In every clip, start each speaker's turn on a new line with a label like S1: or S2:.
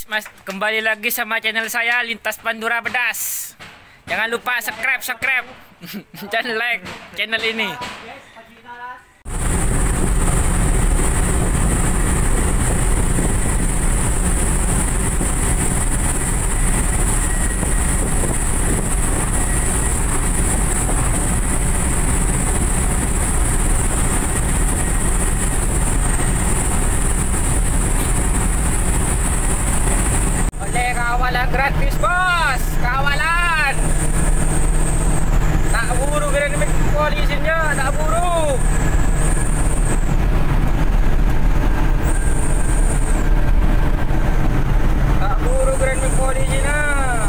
S1: kembali lagi sama channel saya Lintas Pandura Pedas. Jangan lupa subscribe dan like channel ini. Kawalan gratis bos, kawalan. Tak buru Grand Polisinya, tak buru. Tak buru Grand Polisinya.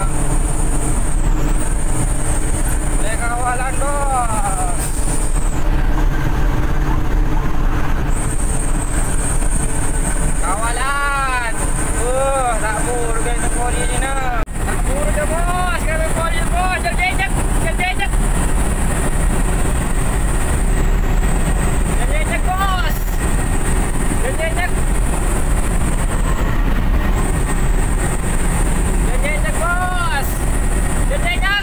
S1: Oleh kawalan bos. Kawalan. Tak buru Grand Polisinya. Tak buru dah bos, Grand Polisi bos. Jejak. Jejak bos. Jejak. Jejak bos. Jejak.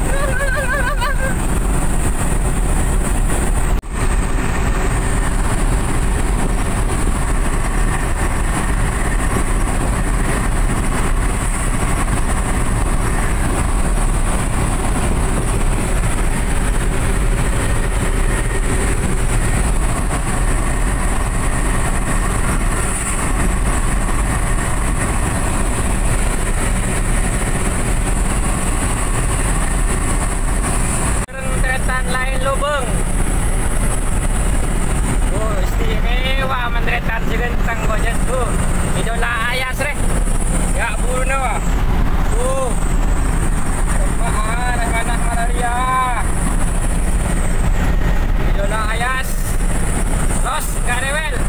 S1: Lain lubang. Oh, istimewa menderetan segentang gojek tuh. Idola ayas reh. Ya buru nawa. Apaan mana malaria. Idola ayas. Los garewel.